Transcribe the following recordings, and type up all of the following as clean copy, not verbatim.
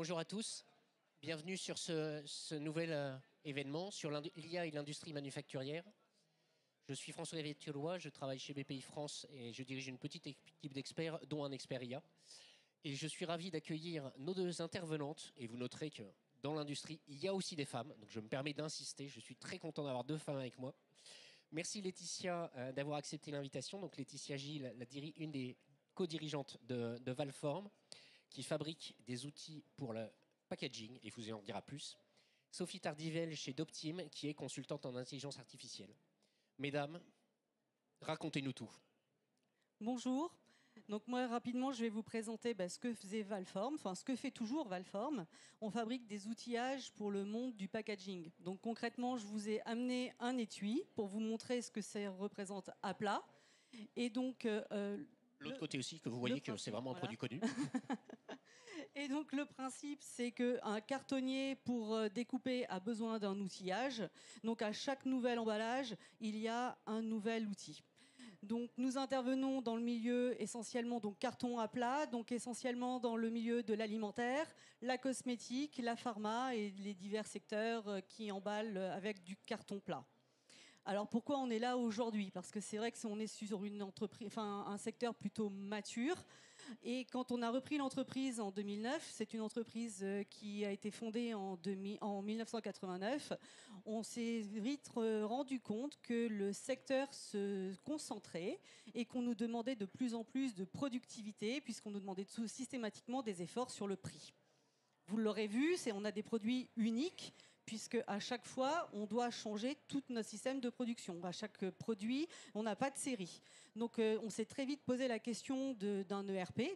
Bonjour à tous, bienvenue sur ce nouvel événement sur l'IA et l'industrie manufacturière. Je suis François-Xavier Thiolois, je travaille chez BPI France et je dirige une petite équipe d'experts, dont un expert IA. Et je suis ravi d'accueillir nos deux intervenantes, et vous noterez que dans l'industrie, il y a aussi des femmes, donc je me permets d'insister, je suis très content d'avoir deux femmes avec moi. Merci Laetitia d'avoir accepté l'invitation. Donc Laetitia Gilles, une des co-dirigeantes de Valform, qui fabrique des outils pour le packaging, et vous en dira plus. Sophie Tardivelle chez Doptim, qui est consultante en intelligence artificielle. Mesdames, racontez-nous tout. Bonjour. Donc moi, rapidement, je vais vous présenter ce que faisait Valform, enfin ce que fait toujours Valform. On fabrique des outillages pour le monde du packaging. Donc concrètement, je vous ai amené un étui pour vous montrer ce que ça représente à plat. Et donc... L'autre côté aussi, que vous voyez que c'est vraiment un produit connu. Et donc le principe, c'est qu'un cartonnier, pour découper, a besoin d'un outillage. Donc à chaque nouvel emballage, il y a un nouvel outil. Donc nous intervenons dans le milieu essentiellement donc carton à plat, donc essentiellement dans le milieu de l'alimentaire, la cosmétique, la pharma et les divers secteurs qui emballent avec du carton plat. Alors pourquoi on est là aujourd'hui? Parce que c'est vrai que on est sur une entreprise, enfin un secteur plutôt mature. Et quand on a repris l'entreprise en 2009, c'est une entreprise qui a été fondée en 1989. On s'est vite rendu compte que le secteur se concentrait et qu'on nous demandait de plus en plus de productivité, puisqu'on nous demandait systématiquement des efforts sur le prix. Vous l'aurez vu, on a des produits uniques, puisque à chaque fois, on doit changer tout notre système de production. À chaque produit, on n'a pas de série. Donc, on s'est très vite posé la question d'un ERP,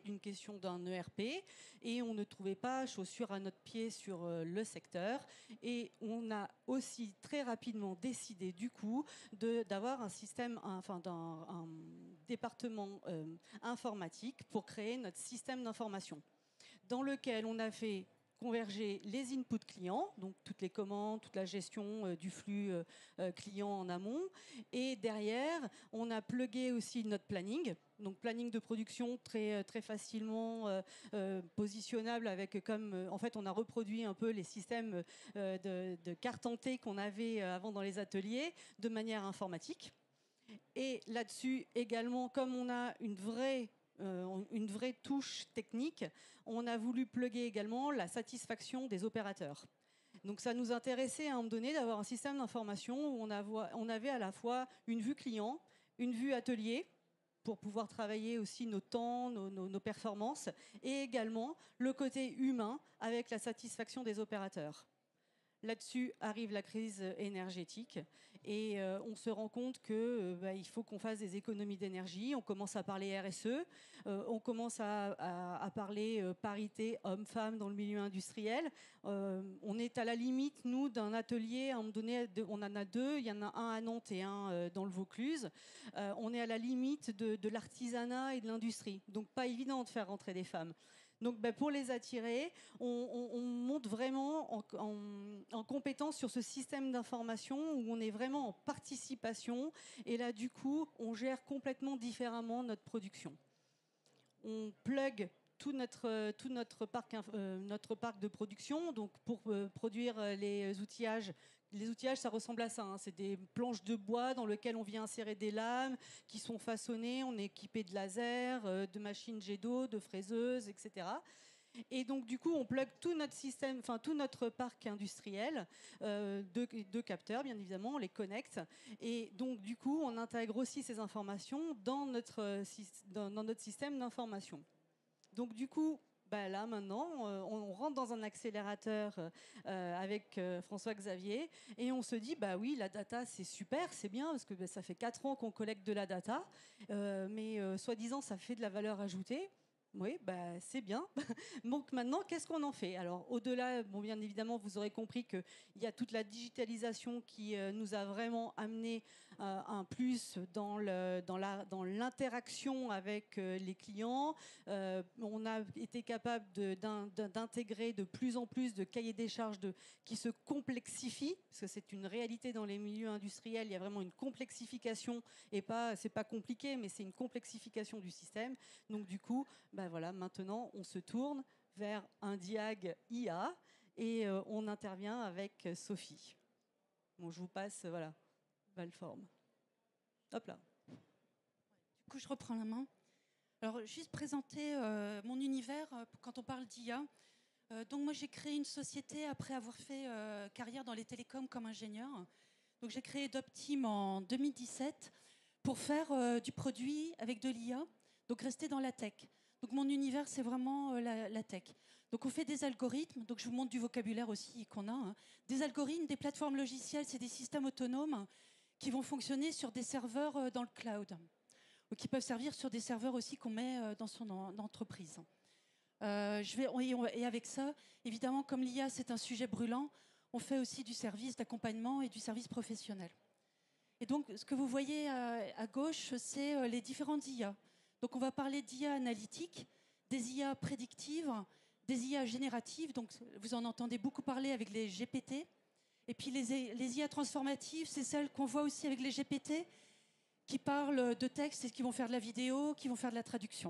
et on ne trouvait pas chaussure à notre pied sur le secteur. Et on a aussi très rapidement décidé, du coup, d'avoir un système, un département informatique pour créer notre système d'information, dans lequel on a fait converger les inputs clients, donc toutes les commandes, toute la gestion du flux client en amont. Et derrière, on a plugué aussi notre planning. Donc planning de production très facilement positionnable avec en fait on a reproduit un peu les systèmes de carte en T qu'on avait avant dans les ateliers de manière informatique. Et là-dessus également, comme on a une vraie touche technique, on a voulu plugger également la satisfaction des opérateurs. Donc ça nous intéressait à un moment donné d'avoir un système d'information où on avait à la fois une vue client, une vue atelier, pour pouvoir travailler aussi nos temps, nos performances, et également le côté humain avec la satisfaction des opérateurs. Là-dessus arrive la crise énergétique et on se rend compte qu'il faut qu'on fasse des économies d'énergie. On commence à parler RSE, on commence à parler parité homme-femme dans le milieu industriel. On est à la limite, nous, d'un atelier. À un moment donné, on en a deux. Il y en a un à Nantes et un dans le Vaucluse. On est à la limite de l'artisanat et de l'industrie. Donc pas évident de faire rentrer des femmes. Donc pour les attirer, on monte vraiment en compétence sur ce système d'information où on est vraiment en participation. Et là, du coup, on gère complètement différemment notre production. On plug tout notre parc de production. Donc pour produire les outillages, ça ressemble à ça, hein. C'est des planches de bois dans lesquelles on vient insérer des lames qui sont façonnées. On est équipé de lasers, de machines jet d'eau, de fraiseuses, etc. Et donc du coup, on plug tout notre système, tout notre parc industriel de capteurs, bien évidemment, on les connecte. Et donc du coup, on intègre aussi ces informations dans notre système d'information. Donc du coup, là maintenant, on rentre dans un accélérateur avec François-Xavier et on se dit, oui, la data c'est super, c'est bien parce que ça fait 4 ans qu'on collecte de la data, mais soi-disant ça fait de la valeur ajoutée. Oui, c'est bien. Donc maintenant, qu'est-ce qu'on en fait? Alors au-delà, bien évidemment, vous aurez compris qu'il y a toute la digitalisation qui nous a vraiment amené un plus dans l'interaction avec les clients. On a été capable d'intégrer de plus en plus de cahiers des charges qui se complexifient, parce que c'est une réalité dans les milieux industriels. Il y a vraiment une complexification, et c'est pas compliqué, mais c'est une complexification du système. Donc du coup, voilà, maintenant on se tourne vers un diag IA et on intervient avec Sophie. Bon, je vous passe, voilà, Valform. Hop là. Du coup, je reprends la main. Alors, juste présenter mon univers quand on parle d'IA. Donc, moi, j'ai créé une société après avoir fait carrière dans les télécoms comme ingénieur. Donc, j'ai créé Dopteam en 2017 pour faire du produit avec de l'IA, donc rester dans la tech. Donc, mon univers, c'est vraiment la tech. Donc, on fait des algorithmes. Donc, je vous montre du vocabulaire aussi qu'on a. Hein. Des algorithmes, des plateformes logicielles, c'est des systèmes autonomes qui vont fonctionner sur des serveurs dans le cloud, ou qui peuvent servir sur des serveurs aussi qu'on met dans son entreprise. Et avec ça, évidemment, comme l'IA, c'est un sujet brûlant, on fait aussi du service d'accompagnement et du service professionnel. Et donc, ce que vous voyez à gauche, c'est les différentes IA. Donc, on va parler d'IA analytique, des IA prédictives, des IA génératives. Donc, vous en entendez beaucoup parler avec les GPT. Et puis, les IA transformatives, c'est celles qu'on voit aussi avec les GPT, qui parlent de texte et qui vont faire de la vidéo, qui vont faire de la traduction.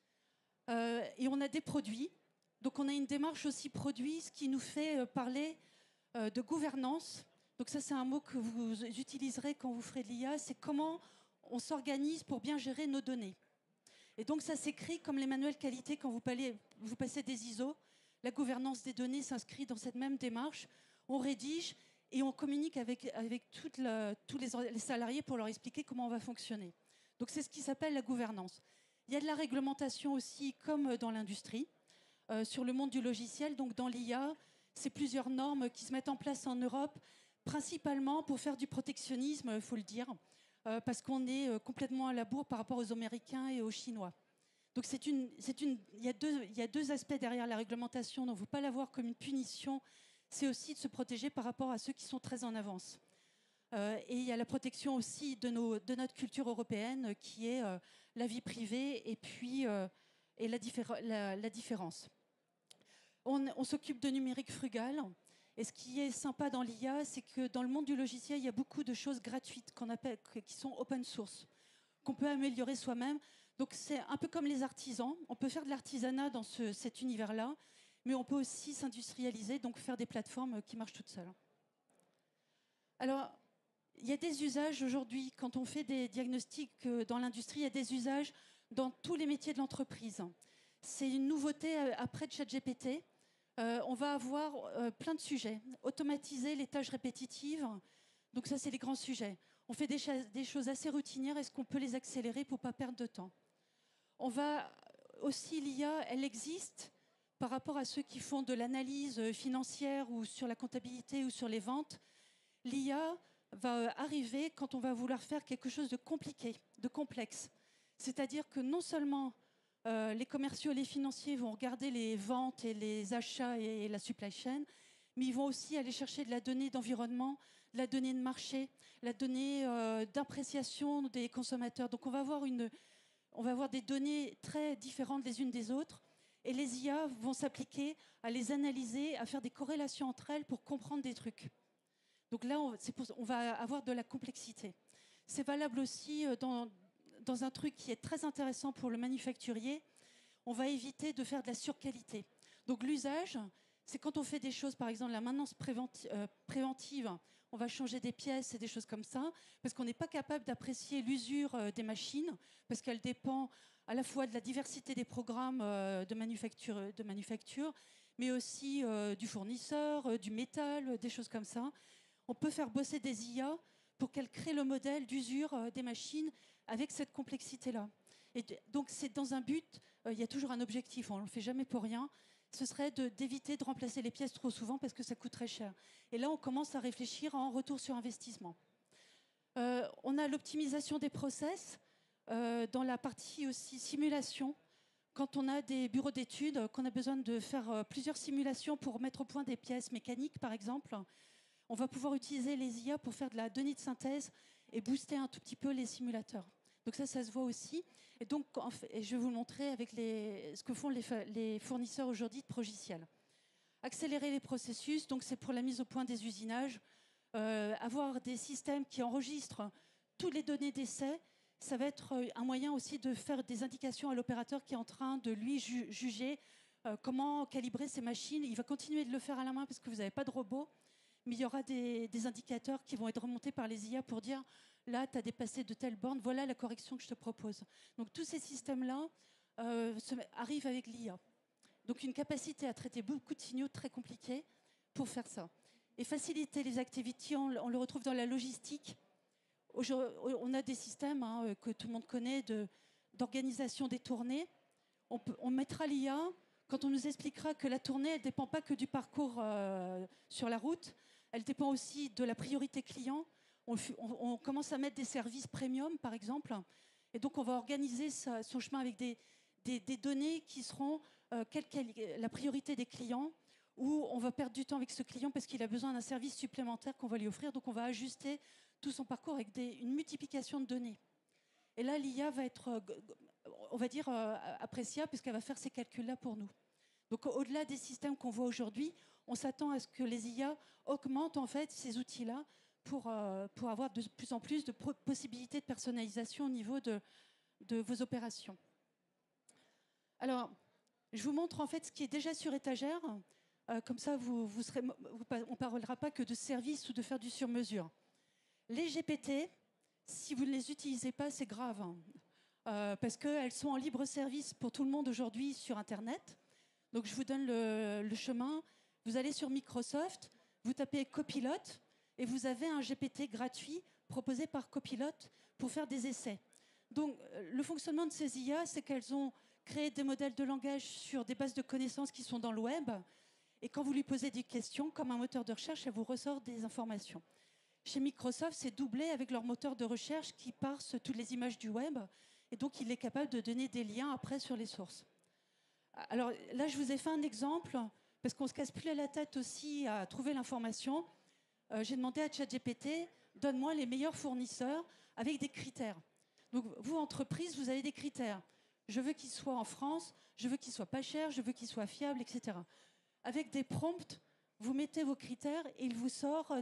Et on a des produits. Donc, on a une démarche aussi produit, ce qui nous fait parler de gouvernance. Donc, ça, c'est un mot que vous utiliserez quand vous ferez de l'IA. C'est comment on s'organise pour bien gérer nos données. Et donc, ça s'écrit comme les manuels qualité quand vous passez des ISO. La gouvernance des données s'inscrit dans cette même démarche. On rédige et on communique avec tous les salariés pour leur expliquer comment on va fonctionner. Donc, c'est ce qui s'appelle la gouvernance. Il y a de la réglementation aussi, comme dans l'industrie, sur le monde du logiciel. Donc, dans l'IA, c'est plusieurs normes qui se mettent en place en Europe, principalement pour faire du protectionnisme, il faut le dire, parce qu'on est complètement à la bourre par rapport aux Américains et aux Chinois. Donc, il y a deux aspects derrière la réglementation. Donc, il ne faut pas la voir comme une punition. C'est aussi de se protéger par rapport à ceux qui sont très en avance. Et il y a la protection aussi de notre culture européenne, qui est la vie privée et puis la différence. On s'occupe de numérique frugal. Et ce qui est sympa dans l'IA, c'est que dans le monde du logiciel, il y a beaucoup de choses gratuites qui sont open source, qu'on peut améliorer soi-même. Donc c'est un peu comme les artisans. On peut faire de l'artisanat dans cet univers-là, mais on peut aussi s'industrialiser, donc faire des plateformes qui marchent toutes seules. Alors, il y a des usages aujourd'hui, quand on fait des diagnostics dans l'industrie, il y a des usages dans tous les métiers de l'entreprise. C'est une nouveauté après ChatGPT. On va avoir plein de sujets. Automatiser les tâches répétitives, donc ça, c'est les grands sujets. On fait des choses assez routinières, est-ce qu'on peut les accélérer pour ne pas perdre de temps? On va aussi, l'IA, elle existe par rapport à ceux qui font de l'analyse financière ou sur la comptabilité ou sur les ventes. L'IA va arriver quand on va vouloir faire quelque chose de compliqué, de complexe. C'est-à-dire que non seulement les commerciaux et les financiers vont regarder les ventes et les achats et la supply chain, mais ils vont aussi aller chercher de la donnée d'environnement, de la donnée de marché, la donnée d'appréciation des consommateurs. Donc on va avoir des données très différentes les unes des autres, et les IA vont s'appliquer à les analyser, à faire des corrélations entre elles pour comprendre des trucs. Donc là, on va avoir de la complexité. C'est valable aussi dans un truc qui est très intéressant pour le manufacturier. On va éviter de faire de la surqualité. Donc l'usage, c'est quand on fait des choses, par exemple la maintenance préventive, on va changer des pièces et des choses comme ça, parce qu'on n'est pas capable d'apprécier l'usure des machines, parce qu'elle dépend à la fois de la diversité des programmes de manufacture, mais aussi du fournisseur, du métal, des choses comme ça. On peut faire bosser des IA pour qu'elles créent le modèle d'usure des machines avec cette complexité-là. Et donc, c'est dans un but, il y a toujours un objectif, on ne le fait jamais pour rien, ce serait d'éviter de remplacer les pièces trop souvent parce que ça coûte très cher. Et là, on commence à réfléchir en retour sur investissement. On a l'optimisation des process, dans la partie aussi simulation. Quand on a des bureaux d'études, qu'on a besoin de faire plusieurs simulations pour mettre au point des pièces mécaniques, par exemple, on va pouvoir utiliser les IA pour faire de la donnée de synthèse et booster un tout petit peu les simulateurs. Donc ça se voit aussi. Et donc, je vais vous le montrer avec ce que font les fournisseurs aujourd'hui de progiciels. Accélérer les processus, donc c'est pour la mise au point des usinages. Avoir des systèmes qui enregistrent toutes les données d'essai, ça va être un moyen aussi de faire des indications à l'opérateur qui est en train de lui juger comment calibrer ces machines. Il va continuer de le faire à la main parce que vous n'avez pas de robot, mais il y aura des indicateurs qui vont être remontés par les IA pour dire là, tu as dépassé de telle borne, voilà la correction que je te propose. Donc tous ces systèmes-là arrivent avec l'IA. Donc une capacité à traiter beaucoup de signaux très compliqués pour faire ça. Et faciliter les activités, on le retrouve dans la logistique. On a des systèmes que tout le monde connaît d'organisation des tournées. On mettra l'IA quand on nous expliquera que la tournée, elle ne dépend pas que du parcours sur la route, elle dépend aussi de la priorité client. On commence à mettre des services premium, par exemple, et donc on va organiser son chemin avec des données qui seront la priorité des clients, où on va perdre du temps avec ce client parce qu'il a besoin d'un service supplémentaire qu'on va lui offrir, donc on va ajuster tout son parcours avec une multiplication de données. Et là, l'IA va être, on va dire, appréciable puisqu'elle va faire ces calculs-là pour nous. Donc au-delà des systèmes qu'on voit aujourd'hui, on s'attend à ce que les IA augmentent en fait ces outils-là pour avoir de plus en plus de possibilités de personnalisation au niveau de vos opérations. Alors, je vous montre en fait ce qui est déjà sur étagère. Comme ça, on ne parlera pas que de services ou de faire du sur-mesure. Les GPT, si vous ne les utilisez pas, c'est grave. Parce qu'elles sont en libre service pour tout le monde aujourd'hui sur Internet. Donc, je vous donne le chemin. Vous allez sur Microsoft, vous tapez Copilot, et vous avez un GPT gratuit proposé par Copilot pour faire des essais. Donc, le fonctionnement de ces IA, c'est qu'elles ont créé des modèles de langage sur des bases de connaissances qui sont dans le web. Et quand vous lui posez des questions, comme un moteur de recherche, elle vous ressort des informations. Chez Microsoft, c'est doublé avec leur moteur de recherche qui parse toutes les images du web. Et donc, il est capable de donner des liens après sur les sources. Alors là, je vous ai fait un exemple, parce qu'on ne se casse plus la tête aussi à trouver l'information. J'ai demandé à ChatGPT, donne-moi les meilleurs fournisseurs avec des critères. Donc, vous, entreprise, vous avez des critères. Je veux qu'ils soient en France, je veux qu'ils soient pas chers, je veux qu'ils soient fiables, etc. Avec des prompts, vous mettez vos critères et il vous sort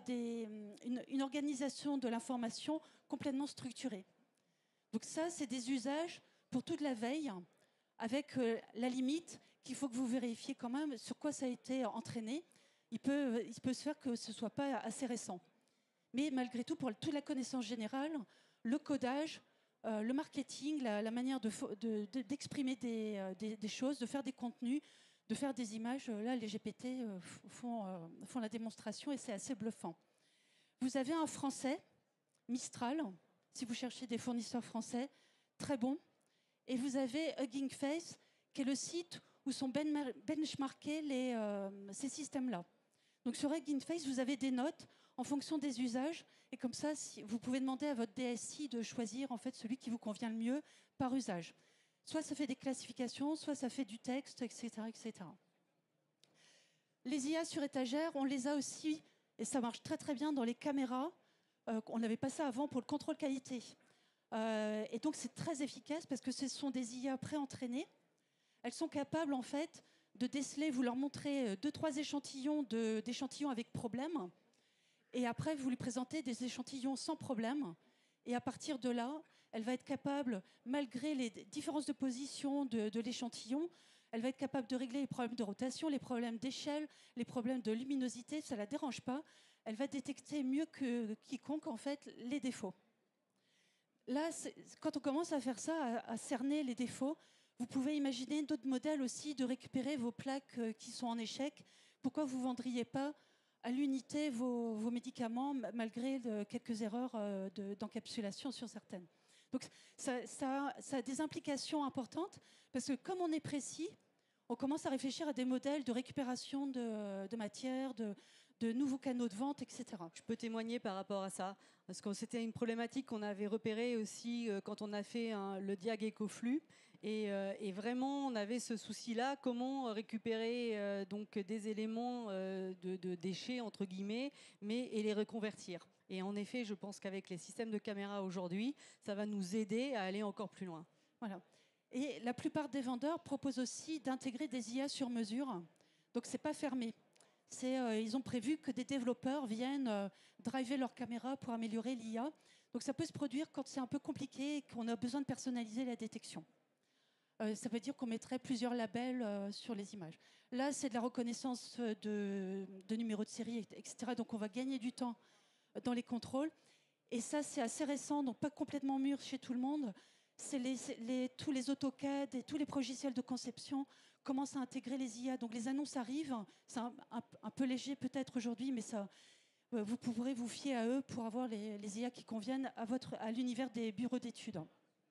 une organisation de l'information complètement structurée. Donc ça, c'est des usages pour toute la veille, avec la limite qu'il faut que vous vérifiez quand même sur quoi ça a été entraîné. Il peut se faire que ce ne soit pas assez récent. Mais malgré tout, pour toute la connaissance générale, le codage, le marketing, la manière d'exprimer des choses, de faire des contenus, de faire des images, là, les GPT font la démonstration et c'est assez bluffant. Vous avez un français, Mistral, si vous cherchez des fournisseurs français, très bon. Et vous avez Hugging Face, qui est le site où sont benchmarkés ces systèmes-là. Donc sur Hugging Face, vous avez des notes en fonction des usages. Et comme ça, vous pouvez demander à votre DSI de choisir en fait celui qui vous convient le mieux par usage. Soit ça fait des classifications, soit ça fait du texte, etc., etc. Les IA sur étagère, on les a aussi, et ça marche très très bien dans les caméras. On n'avait pas ça avant pour le contrôle qualité. Et donc c'est très efficace parce que ce sont des IA pré-entraînées. Elles sont capables en fait de déceler, vous leur montrez 2-3 échantillons d'échantillons avec problème, et après vous lui présentez des échantillons sans problème, et à partir de là, elle va être capable, malgré les différences de position de l'échantillon, elle va être capable de régler les problèmes de rotation, les problèmes d'échelle, les problèmes de luminosité, ça ne la dérange pas. Elle va détecter mieux que quiconque en fait les défauts. Là, quand on commence à faire ça, à cerner les défauts, vous pouvez imaginer d'autres modèles aussi de récupérer vos plaques qui sont en échec. Pourquoi vous ne vendriez pas à l'unité vos médicaments malgré quelques erreurs d'encapsulation sur certaines? Donc ça a des implications importantes parce que comme on est précis, on commence à réfléchir à des modèles de récupération de matière, de nouveaux canaux de vente, etc. Je peux témoigner par rapport à ça, parce que c'était une problématique qu'on avait repérée aussi quand on a fait le Diag EcoFlux, et vraiment on avait ce souci-là, comment récupérer donc des éléments de déchets entre guillemets, et les reconvertir. Et en effet, je pense qu'avec les systèmes de caméra aujourd'hui, ça va nous aider à aller encore plus loin. Voilà. Et la plupart des vendeurs proposent aussi d'intégrer des IA sur mesure, donc c'est pas fermé. Ils ont prévu que des développeurs viennent driver leur caméra pour améliorer l'IA. Donc ça peut se produire quand c'est un peu compliqué et qu'on a besoin de personnaliser la détection. Ça veut dire qu'on mettrait plusieurs labels sur les images. Là, c'est de la reconnaissance de numéros de série, etc. Donc, on va gagner du temps dans les contrôles. Et ça, c'est assez récent, donc pas complètement mûr chez tout le monde. Tous les AutoCAD et tous les logiciels de conception commencent à intégrer les IA. Donc, les annonces arrivent. C'est un peu léger peut-être aujourd'hui, mais ça, vous pourrez vous fier à eux pour avoir les IA qui conviennent à l'univers des bureaux d'études.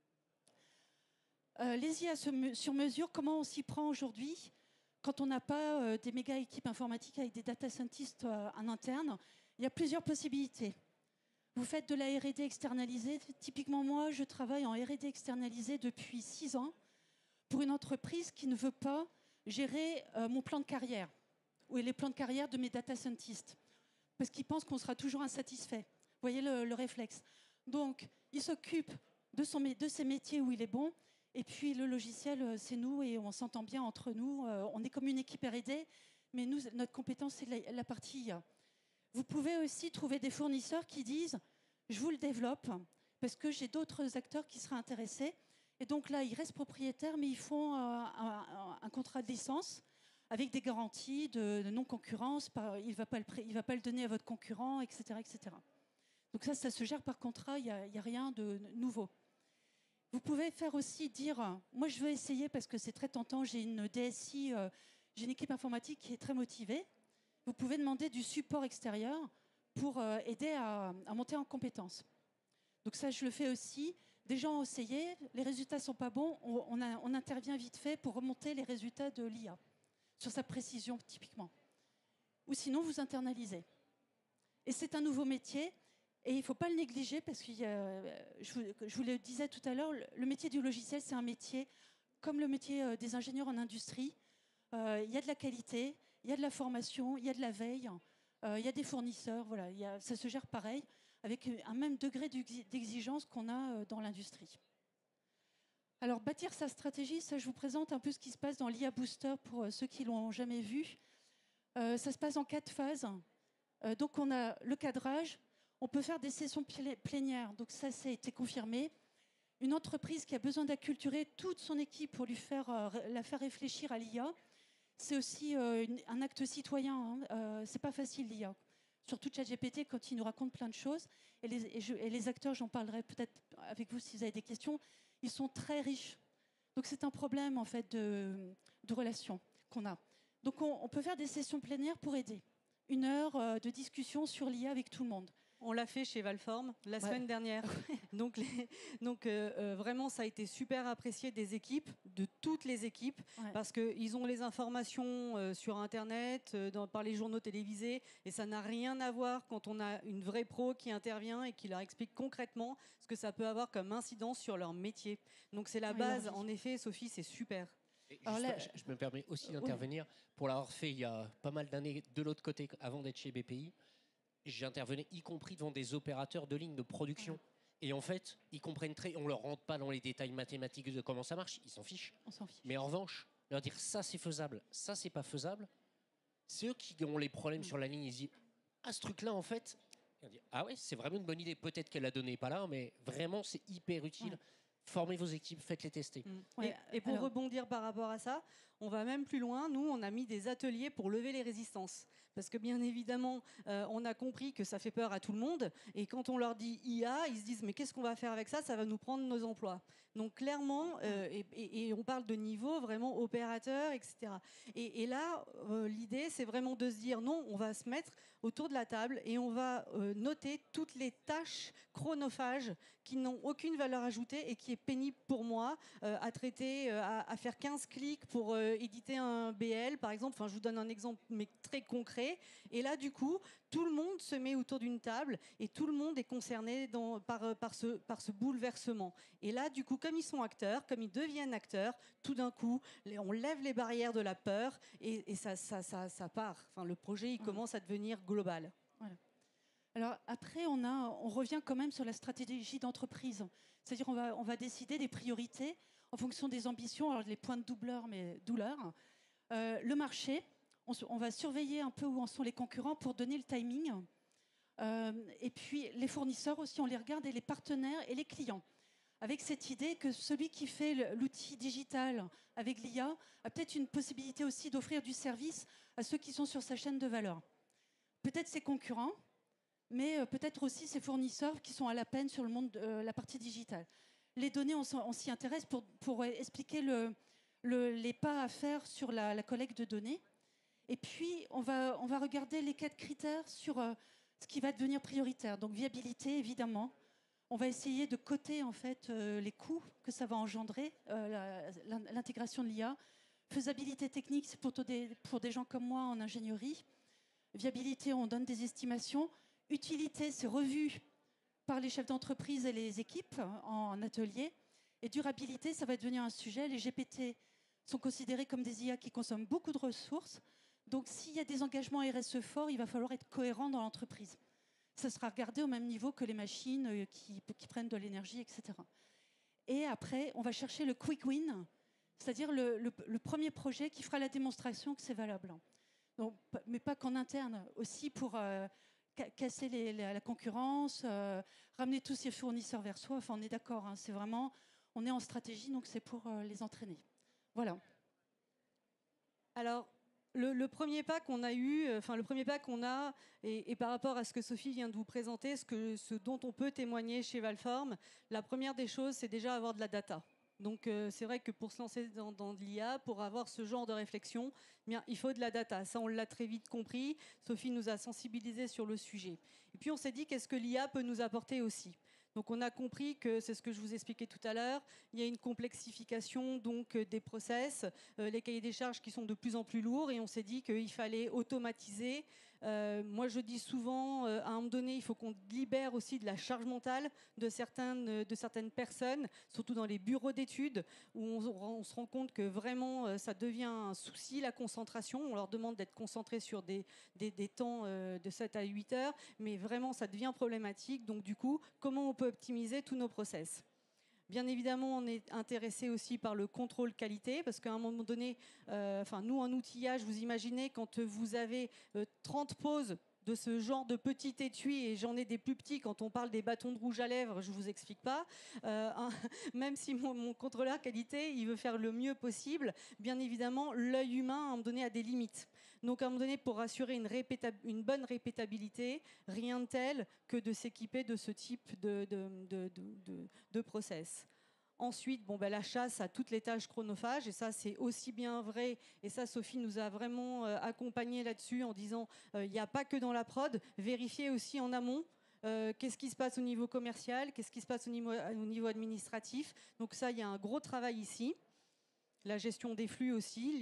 Les IA sur mesure, comment on s'y prend aujourd'hui quand on n'a pas des méga équipes informatiques avec des data scientists en interne? Il y a plusieurs possibilités. Vous faites de la R&D externalisée. Typiquement, moi, je travaille en R&D externalisée depuis 6 ans pour une entreprise qui ne veut pas gérer mon plan de carrière ou les plans de carrière de mes data scientists parce qu'ils pensent qu'on sera toujours insatisfait. Vous voyez le réflexe. Donc, il s'occupe de ses métiers où il est bon. Et puis le logiciel, c'est nous et on s'entend bien entre nous. On est comme une équipe R&D, mais nous, notre compétence, c'est la partie IA. Vous pouvez aussi trouver des fournisseurs qui disent « je vous le développe parce que j'ai d'autres acteurs qui seraient intéressés ». Et donc là, ils restent propriétaires, mais ils font un contrat de licence avec des garanties de non-concurrence. Il ne va pas le donner à votre concurrent, etc. etc. Donc ça se gère par contrat, il n'y a rien de nouveau. Vous pouvez faire aussi dire, moi je veux essayer parce que c'est très tentant, j'ai une DSI, j'ai une équipe informatique qui est très motivée. Vous pouvez demander du support extérieur pour aider à monter en compétences. Donc ça, je le fais aussi. Des gens ont essayé, les résultats ne sont pas bons, on intervient vite fait pour remonter les résultats de l'IA, sur sa précision typiquement. Ou sinon, vous internalisez. Et c'est un nouveau métier. Et il ne faut pas le négliger parce que je vous le disais tout à l'heure, le métier du logiciel, c'est un métier comme le métier des ingénieurs en industrie. Il y a de la qualité, il y a de la formation, il y a de la veille, il y a des fournisseurs. Voilà, ça se gère pareil, avec un même degré d'exigence qu'on a dans l'industrie. Alors, bâtir sa stratégie, ça, je vous présente un peu ce qui se passe dans l'IA Booster pour ceux qui ne l'ont jamais vu. Ça se passe en 4 phases. Donc, on a le cadrage. On peut faire des sessions plénières, donc ça a été confirmé. Une entreprise qui a besoin d'acculturer toute son équipe pour la faire réfléchir à l'IA, c'est aussi un acte citoyen. C'est pas facile l'IA. Surtout ChatGPT, quand il nous raconte plein de choses. Et les acteurs, j'en parlerai peut-être avec vous si vous avez des questions, ils sont très riches. Donc c'est un problème en fait de relation qu'on a. Donc on peut faire des sessions plénières pour aider. 1 heure de discussion sur l'IA avec tout le monde. On l'a fait chez Valform la semaine dernière. Donc vraiment, ça a été super apprécié des équipes, de toutes les équipes, parce qu'ils ont les informations sur Internet, par les journaux télévisés, et ça n'a rien à voir quand on a une vraie pro qui intervient et qui leur explique concrètement ce que ça peut avoir comme incidence sur leur métier. Donc c'est la base. En effet, Sophie, c'est super. Je me permets aussi d'intervenir. Pour l'avoir fait il y a pas mal d'années de l'autre côté, avant d'être chez BPI, j'intervenais y compris devant des opérateurs de lignes de production. Et en fait, ils comprennent on leur rentre pas dans les détails mathématiques de comment ça marche, ils s'en fichent. On s'en fiche. Mais en revanche, leur dire ça c'est faisable, ça c'est pas faisable, c'est eux qui ont les problèmes sur la ligne. Ils disent ce truc-là en fait, ils disent, ah ouais, c'est vraiment une bonne idée. Peut-être qu'elle a donné pas là, mais vraiment c'est hyper utile. Formez vos équipes, faites-les tester. Et pour rebondir par rapport à ça, on va même plus loin. Nous, on a mis des ateliers pour lever les résistances. Parce que bien évidemment, on a compris que ça fait peur à tout le monde. Et quand on leur dit IA, ils se disent mais qu'est-ce qu'on va faire avec ça? Ça va nous prendre nos emplois. Donc clairement, et on parle de niveau vraiment opérateur, etc. Et là, l'idée, c'est vraiment de se dire non, on va se mettre autour de la table et on va noter toutes les tâches chronophages qui n'ont aucune valeur ajoutée et qui est pénible pour moi à traiter, à faire 15 clics pour éditer un BL, par exemple. Enfin, je vous donne un exemple, mais très concret. Et là, du coup, tout le monde se met autour d'une table et tout le monde est concerné par ce bouleversement. Et là, du coup, comme ils sont acteurs, comme ils deviennent acteurs, tout d'un coup, on lève les barrières de la peur et ça part. Enfin, le projet, il commence à devenir global. Voilà. Alors après, on revient quand même sur la stratégie d'entreprise. C'est-à-dire on va décider des priorités en fonction des ambitions, alors les points de douleur. Le marché, on va surveiller un peu où en sont les concurrents pour donner le timing. Et puis les fournisseurs aussi, on les regarde, et les partenaires et les clients. avec cette idée que celui qui fait l'outil digital avec l'IA a peut-être une possibilité aussi d'offrir du service à ceux qui sont sur sa chaîne de valeur. Peut-être ses concurrents, mais peut-être aussi ses fournisseurs qui sont à la peine sur le monde de la partie digitale. Les données, on s'y intéresse pour expliquer les pas à faire sur la collecte de données. Et puis, on va regarder les 4 critères sur ce qui va devenir prioritaire. Donc, viabilité, évidemment. On va essayer de coter en fait les coûts que ça va engendrer, l'intégration de l'IA. Faisabilité technique, c'est pour des gens comme moi en ingénierie. Viabilité, on donne des estimations. Utilité, c'est revu par les chefs d'entreprise et les équipes en atelier. Et durabilité, ça va devenir un sujet. Les GPT sont considérés comme des IA qui consomment beaucoup de ressources. Donc, s'il y a des engagements RSE forts, il va falloir être cohérent dans l'entreprise. Ça sera regardé au même niveau que les machines qui prennent de l'énergie, etc. Et après, on va chercher le quick win, c'est-à-dire le premier projet qui fera la démonstration que c'est valable. Donc, mais pas qu'en interne, aussi pour casser la concurrence, ramener tous ces fournisseurs vers soi. Enfin, on est d'accord, hein, c'est vraiment, on est en stratégie, donc c'est pour les entraîner. Voilà. Alors, le premier pas qu'on a eu, le premier pas qu'on a, et par rapport à ce que Sophie vient de vous présenter, ce dont on peut témoigner chez Valform, la première des choses, c'est déjà avoir de la data. Donc c'est vrai que pour se lancer dans de l'IA, pour avoir ce genre de réflexion, eh bien, il faut de la data. Ça, on l'a très vite compris. Sophie nous a sensibilisés sur le sujet. Et puis on s'est dit, qu'est-ce que l'IA peut nous apporter aussi ? Donc on a compris que, c'est ce que je vous expliquais tout à l'heure, il y a une complexification donc des process, les cahiers des charges qui sont de plus en plus lourds, et on s'est dit qu'il fallait automatiser. Moi je dis souvent, à un moment donné, il faut qu'on libère aussi de la charge mentale de certaines personnes, surtout dans les bureaux d'études, où on se rend compte que vraiment ça devient un souci, la concentration. On leur demande d'être concentrés sur des temps de 7 à 8 heures, mais vraiment ça devient problématique. Donc du coup, comment on peut optimiser tous nos process ? Bien évidemment, on est intéressé aussi par le contrôle qualité, parce qu'à un moment donné, nous en outillage, vous imaginez quand vous avez 30 pauses de ce genre de petit étui, et j'en ai des plus petits quand on parle des bâtons de rouge à lèvres, je ne vous explique pas, même si mon contrôleur qualité, il veut faire le mieux possible, bien évidemment, l'œil humain, à un moment donné, a des limites. Donc, à un moment donné, pour assurer une bonne répétabilité, rien de tel que de s'équiper de ce type de process. Ensuite, la chasse à toutes les tâches chronophages, et ça c'est aussi bien vrai, et ça Sophie nous a vraiment accompagnés là-dessus en disant il n'y a pas que dans la prod, vérifiez aussi en amont. Qu'est-ce qui se passe au niveau commercial, qu'est-ce qui se passe au niveau administratif. Donc ça, il y a un gros travail ici. La gestion des flux aussi,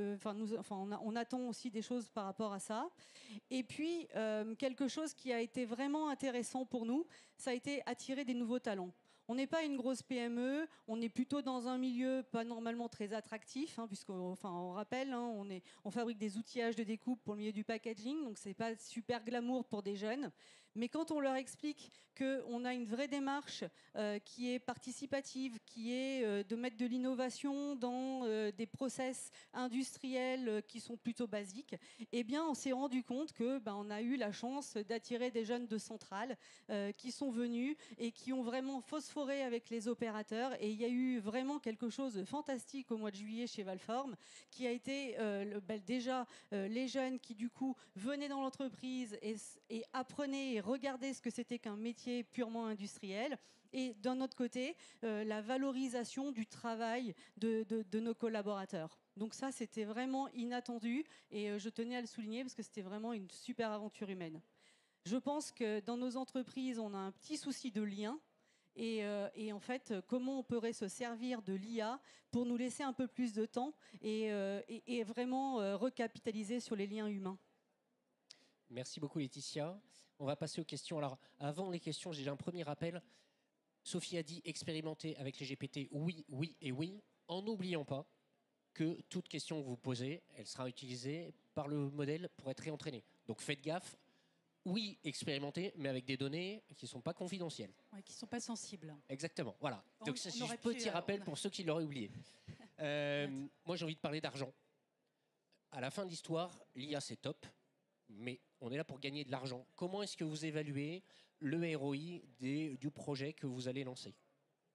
on attend aussi des choses par rapport à ça. Et puis, quelque chose qui a été vraiment intéressant pour nous, ça a été attirer des nouveaux talents. On n'est pas une grosse PME, on est plutôt dans un milieu pas normalement très attractif, on rappelle, on fabrique des outillages de découpe pour le milieu du packaging, donc c'est pas super glamour pour des jeunes. Mais quand on leur explique qu'on a une vraie démarche qui est participative, qui est de mettre de l'innovation dans des process industriels qui sont plutôt basiques, eh bien, on s'est rendu compte qu'on a eu la chance d'attirer des jeunes de Centrale qui sont venus et qui ont vraiment phosphoré avec les opérateurs. Et il y a eu vraiment quelque chose de fantastique au mois de juillet chez Valform, qui a été déjà les jeunes qui, du coup, venaient dans l'entreprise et apprenaient et regardaient ce que c'était qu'un métier purement industriel. Et d'un autre côté, la valorisation du travail de nos collaborateurs. Donc ça, c'était vraiment inattendu et je tenais à le souligner parce que c'était vraiment une super aventure humaine. Je pense que dans nos entreprises, on a un petit souci de lien. Et en fait, comment on pourrait se servir de l'IA pour nous laisser un peu plus de temps et vraiment recapitaliser sur les liens humains. Merci beaucoup Laetitia. On va passer aux questions. Alors, avant les questions, j'ai un premier rappel. Sophie a dit expérimenter avec les GPT, oui, oui et oui, en n'oubliant pas que toute question que vous posez, elle sera utilisée par le modèle pour être réentraînée. Donc faites gaffe. Oui, expérimenter, mais avec des données qui ne sont pas confidentielles. Ouais, qui ne sont pas sensibles. Exactement, voilà. Donc c'est un petit rappel pour ceux qui l'auraient oublié. Moi, j'ai envie de parler d'argent. À la fin de l'histoire, l'IA, c'est top, mais on est là pour gagner de l'argent. Comment est-ce que vous évaluez le ROI du projet que vous allez lancer ?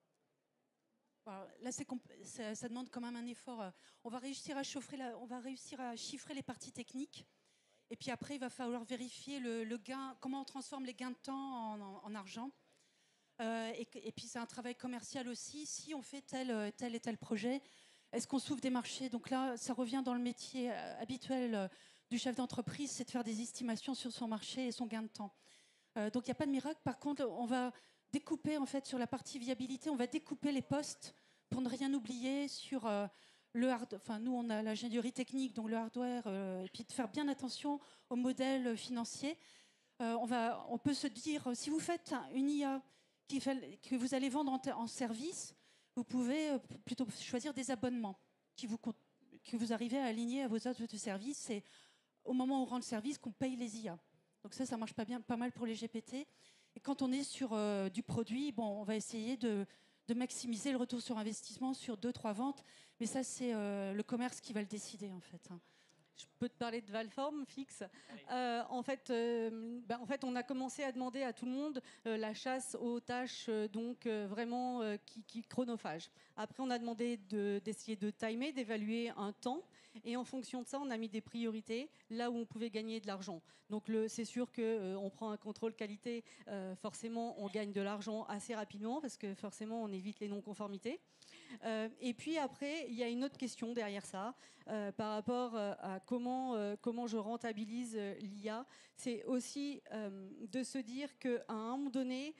Alors, là, ça demande quand même un effort. On va réussir à chiffrer les parties techniques. Et puis après, il va falloir vérifier le gain, comment on transforme les gains de temps en argent. Et puis, c'est un travail commercial aussi. Si on fait tel et tel projet, est-ce qu'on s'ouvre des marchés? Donc là, ça revient dans le métier habituel du chef d'entreprise, c'est de faire des estimations sur son marché et son gain de temps. Donc, il n'y a pas de miracle. Par contre, on va découper, en fait, sur la partie viabilité, on va découper les postes pour ne rien oublier sur le hardware. Enfin, nous, on a l'ingénierie technique, donc le hardware, et puis de faire bien attention au modèle financier. On peut se dire, si vous faites une IA que vous allez vendre en service, vous pouvez plutôt choisir des abonnements que vous arrivez à aligner à vos offres de service. C'est au moment où on rend le service qu'on paye les IA. Donc ça marche pas mal pour les GPT. Et quand on est sur du produit, bon, on va essayer de maximiser le retour sur investissement sur 2-3 ventes. Mais ça, c'est le commerce qui va le décider, en fait. Je peux te parler de Valform, Fix. En fait, on a commencé à demander à tout le monde la chasse aux tâches vraiment qui chronophages. Après, on a demandé d'essayer de timer, d'évaluer un temps. Et en fonction de ça, on a mis des priorités là où on pouvait gagner de l'argent. Donc, c'est sûr qu'on prend un contrôle qualité. Forcément, on gagne de l'argent assez rapidement parce que forcément, on évite les non-conformités. Et puis après, il y a une autre question derrière ça, par rapport à comment je rentabilise l'IA. C'est aussi de se dire qu'à un moment donné,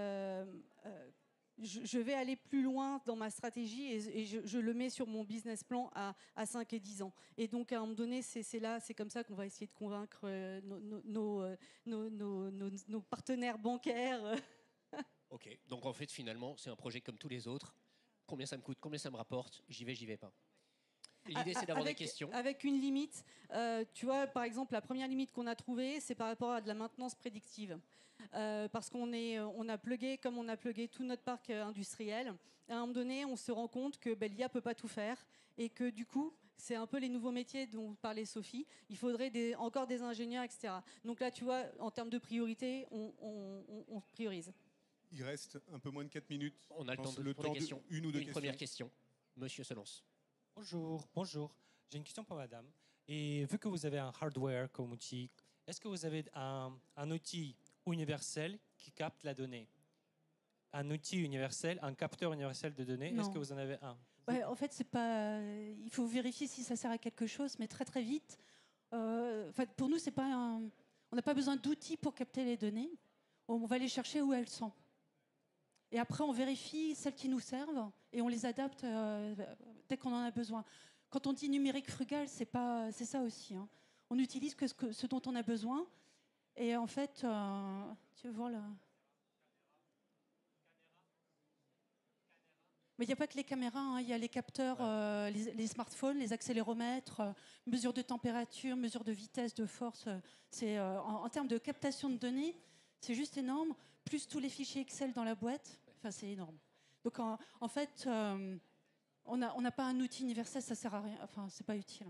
je vais aller plus loin dans ma stratégie et je le mets sur mon business plan à 5 et 10 ans. Et donc, à un moment donné, c'est comme ça qu'on va essayer de convaincre nos partenaires bancaires. Ok, donc en fait, finalement, c'est un projet comme tous les autres. Combien ça me coûte, combien ça me rapporte, j'y vais pas. L'idée, c'est d'avoir des questions. Avec une limite, tu vois, par exemple, la première limite qu'on a trouvée, c'est par rapport à de la maintenance prédictive. Parce qu'on a plugué, comme on a plugué tout notre parc industriel, à un moment donné, on se rend compte que l'IA ne peut pas tout faire et que du coup, c'est un peu les nouveaux métiers dont parlait Sophie. Il faudrait encore des ingénieurs, etc. Donc là, tu vois, en termes de priorité, on priorise. Il reste un peu moins de 4 minutes. On a le temps de questions. Une ou deux questions. Première question. Monsieur se lance. Bonjour. J'ai une question pour madame. Et vu que vous avez un hardware comme outil, est-ce que vous avez un outil universel qui capte la donnée? Un outil universel, un capteur universel de données, est-ce que vous en avez un? Ouais, en fait, c'est pas. Il faut vérifier si ça sert à quelque chose, mais très très vite. Pour nous, c'est pas on n'a pas besoin d'outils pour capter les données. On va les chercher où elles sont. Et après, on vérifie celles qui nous servent et on les adapte dès qu'on en a besoin. Quand on dit numérique frugal, c'est ça aussi. Hein. On n'utilise que ce dont on a besoin. Et en fait, tu veux voir là. Mais il n'y a pas que les caméras, hein. Il y a les capteurs, les smartphones, les accéléromètres, mesure de température, mesure de vitesse, de force. En termes de captation de données, c'est juste énorme. Plus tous les fichiers Excel dans la boîte, c'est énorme. Donc en fait, on n'a pas un outil universel, ça sert à rien. Enfin, c'est pas utile.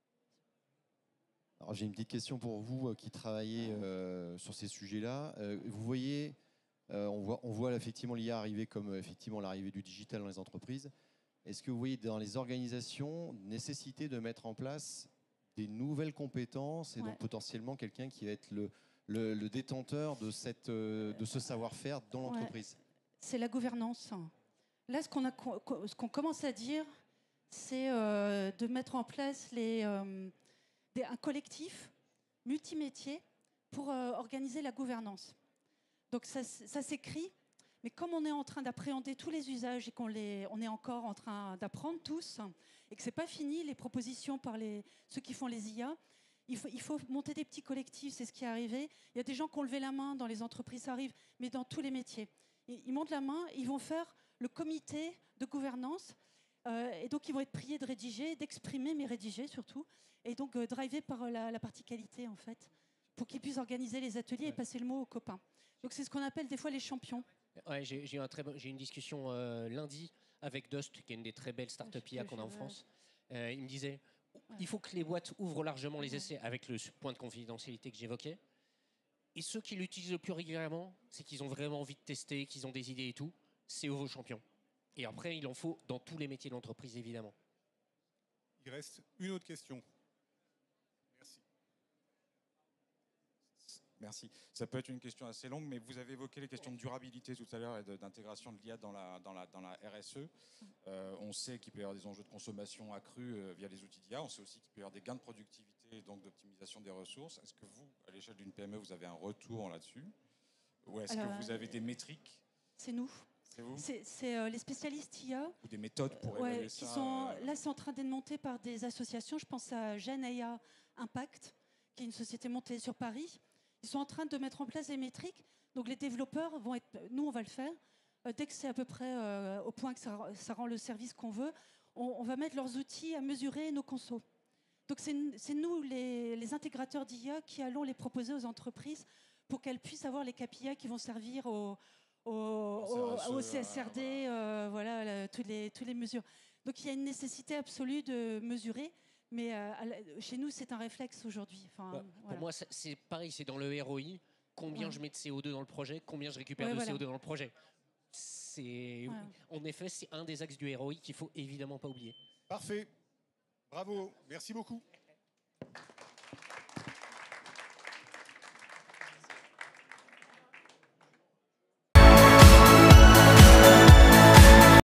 Alors j'ai une petite question pour vous qui travaillez sur ces sujets-là. Vous voyez, on voit effectivement l'IA arriver comme effectivement l'arrivée du digital dans les entreprises. Est-ce que vous voyez dans les organisations nécessité de mettre en place des nouvelles compétences et donc potentiellement quelqu'un qui va être le détenteur de ce savoir-faire dans l'entreprise? C'est la gouvernance. Là, ce qu'on commence à dire, c'est de mettre en place un collectif multimétier pour organiser la gouvernance. Donc ça s'écrit, mais comme on est en train d'appréhender tous les usages et on est encore en train d'apprendre tous, et que ce n'est pas fini, les propositions par ceux qui font les IA, il faut monter des petits collectifs, c'est ce qui est arrivé. Il y a des gens qui ont levé la main dans les entreprises, ça arrive, mais dans tous les métiers. Ils montent la main, ils vont faire le comité de gouvernance, et donc ils vont être priés de rédiger, d'exprimer, mais rédiger surtout, et donc driver par la partie qualité, en fait, pour qu'ils puissent organiser les ateliers et passer le mot aux copains. Donc c'est ce qu'on appelle des fois les champions. Ouais, j'ai une discussion lundi avec Dust, qui est une des très belles startups IA qu'on a en France. Il me disait, il faut que les boîtes ouvrent largement les essais avec le point de confidentialité que j'évoquais. Et ceux qui l'utilisent le plus régulièrement, c'est qu'ils ont vraiment envie de tester, qu'ils ont des idées et tout. C'est vos champions. Et après, il en faut dans tous les métiers de l'entreprise, évidemment. Il reste une autre question. Merci. Merci. Ça peut être une question assez longue, mais vous avez évoqué les questions de durabilité tout à l'heure et d'intégration de l'IA dans la RSE. On sait qu'il peut y avoir des enjeux de consommation accrus via les outils d'IA. On sait aussi qu'il peut y avoir des gains de productivité et donc d'optimisation des ressources. Est-ce que vous, à l'échelle d'une PME, vous avez un retour là-dessus? Ou est-ce que vous avez des métriques? C'est nous. C'est vous? C'est les spécialistes IA. Ou des méthodes pour évaluer ça Là, c'est en train d'être monté par des associations. Je pense à Gen AI Impact, qui est une société montée sur Paris. Ils sont en train de mettre en place des métriques. Donc les développeurs vont être... Nous, on va le faire. Dès que c'est à peu près au point que ça rend le service qu'on veut, on va mettre leurs outils à mesurer nos consos. Donc c'est nous, les intégrateurs d'IA, qui allons les proposer aux entreprises pour qu'elles puissent avoir les KPI qui vont servir au CSRD, voilà, toutes les mesures. Donc il y a une nécessité absolue de mesurer. Mais chez nous, c'est un réflexe aujourd'hui. Enfin, voilà. Pour moi, c'est pareil, c'est dans le ROI. Combien je mets de CO2 dans le projet, combien je récupère de CO2 dans le projet. En effet, c'est un des axes du ROI qu'il ne faut évidemment pas oublier. Parfait. Bravo. Merci beaucoup.